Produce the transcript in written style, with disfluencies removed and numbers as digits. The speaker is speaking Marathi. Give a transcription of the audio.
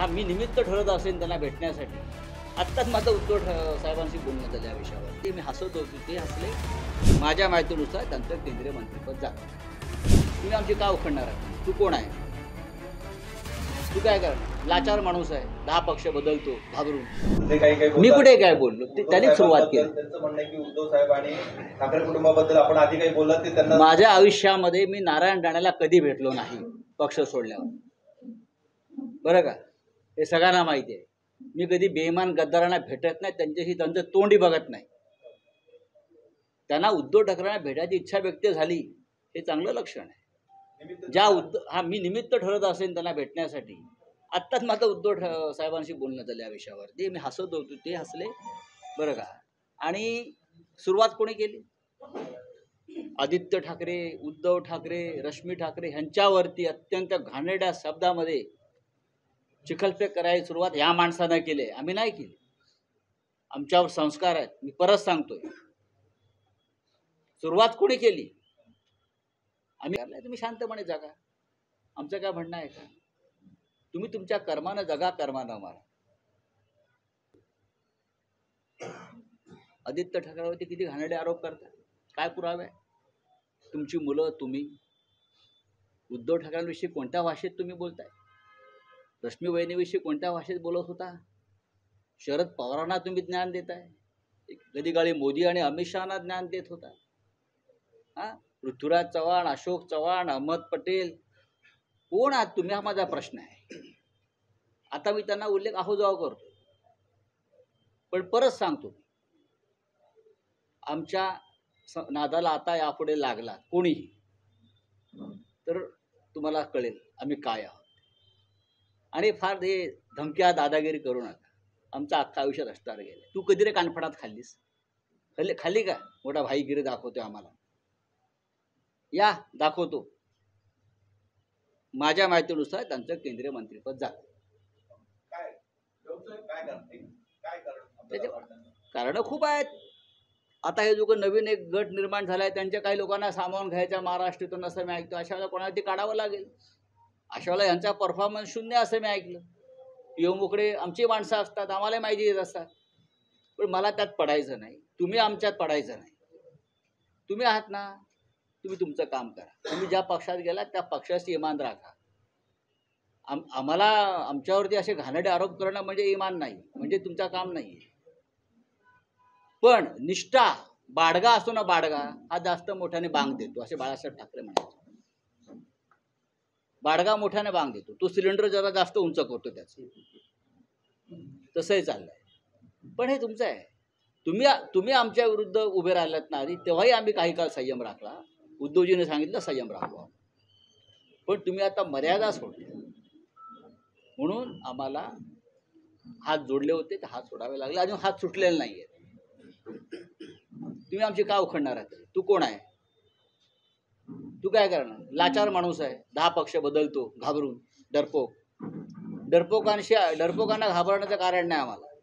मी निमित्त ठरत असेल त्यांना भेटण्यासाठी. आत्ताच माझं उद्धव साहेबांशी बोलणं झालं या विषयावर. ते मी हसत होतो, ते हसले. माझ्या माहितीनुसार त्यांचं केंद्रीय मंत्रिपद जातं. तुम्ही आमची का उखडणार आहे? तू कोण आहे? तू काय करणार? लाचार माणूस आहे, 10 पक्ष बदलतो घाबरून. मी कुठे काय बोललो? त्यांनी सुरुवात केली. त्यांचं म्हणणं आहे की उद्धव साहेब आणि ठाकरे कुटुंबाबद्दल आपण आधी काही बोललात ते त्यांना. माझ्या आयुष्यामध्ये मी नारायण राणेला कधी भेटलो नाही पक्ष सोडल्यावर, बरं का? हे सगळ्यांना माहिती आहे. मी कधी बेईमान गद्दारांना भेटत नाही, त्यांच्याशी त्यांचं तोंडी बघत नाही. त्यांना उद्धव ठाकरेंना भेटायची इच्छा व्यक्त झाली, हे चांगलं लक्षण आहे. मी निमित्त ठरत असेल त्यांना भेटण्यासाठी. आत्ताच माझं उद्धव साहेबांशी बोलणं झालं या विषयावर. ते मी हसत होतो, ते हसले, बरं का? आणि सुरुवात कोणी केली? आदित्य ठाकरे, उद्धव ठाकरे, रश्मी ठाकरे ह्यांच्यावरती अत्यंत घाणेरड्या शब्दामध्ये चिखलफेक करायची सुरुवात ह्या माणसानं केली. आम्ही नाही केली. आमच्यावर संस्कार आहेत. मी परत सांगतोय, सुरुवात कोणी केली? आम्ही. तुम्ही शांतपणे जगा, आमचं काय म्हणणं आहे का? तुम्ही तुमच्या कर्मानं जगा, कर्मानं मारा. आदित्य ठाकरेवरती किती घाणेरडे आरोप करतात, काय पुरावे? तुमची मुलं, तुम्ही उद्धव ठाकरेंविषयी कोणत्या भाषेत तुम्ही बोलताय? रश्मी वहिनीविषयी कोणत्या भाषेत बोलत होता? शरद पवारांना तुम्ही ज्ञान देताय, कधी काळी मोदी आणि अमित शहाना ज्ञान देत होता. पृथ्वीराज चव्हाण, अशोक चव्हाण, अहमद पटेल, कोण आहात तुम्ही? हा माझा प्रश्न आहे. आता मी त्यांना उल्लेख आहोजाव करतो, पण परत सांगतो, आमच्या नादाला आता यापुढे लागला कोणीही तर तुम्हाला कळेल आम्ही काय आहोत. आणि फार हे धमक्या दादागिरी करू नका. आमचं अख्खं आयुष्य रस्त्यावर गेलं. तू कधी रे कानफडात खाल्लीस? खाल्ली का? मोठा भाईगिरी दाखवतोय आम्हाला. या दाखवतो. माझ्या माहितीनुसार त्यांचं केंद्रीय मंत्रिपद जातं. त्याचे कारण खूप आहेत. आता हे जो नवीन एक गट निर्माण झाला आहे, त्यांच्या काही लोकांना सामावून घ्यायच्या महाराष्ट्रातून असं मी ऐकतो. अशा वेळेला कोणाला ते काढावं लागेल. अशा वेळेला यांचा परफॉर्मन्स शून्य असं मी ऐकलं. मोकळे आमची माणसं असतात, आम्हाला माहिती येत असतात, पण मला त्यात पडायचं नाही. तुम्ही आमच्यात पडायचं नाही. तुम्ही आहात ना, तुम्ही तुमचं काम करा. तुम्ही ज्या पक्षात गेलात त्या पक्षाशी इमान राखा. आम्हाला आमच्यावरती असे घाणेरडे आरोप करणं म्हणजे इमान नाही, म्हणजे तुमचं काम नाही. पण निष्ठा, बाडगा असतो ना, बाडगा हा जास्त मोठ्याने बांग देतो, असे बाळासाहेब ठाकरे म्हणाले. बाडगा मोठ्याने बांग देतो, तो सिलेंडर जरा जास्त उंच करतो त्याचं. तसंही चाललंय. पण हे तुमचं आहे. तुम्ही आमच्या विरुद्ध उभे राहिलात ना आधी, तेव्हाही आम्ही काही काळ संयम राखला. उद्धवजीने सांगितलं संयम राखवा, पण तुम्ही आता मर्यादा सोडल्या. म्हणून आम्हाला हात जोडले होते, ते हात सोडावे लागले. अजून हात सुटलेले नाहीये. तुम्ही आमची का उखडणार आहात? तू कोण आहे? तू काय करणार? लाचार माणूस आहे, 10 पक्ष बदलतो घाबरून. डरपोकांना घाबरण्याचं कारण नाही आम्हाला.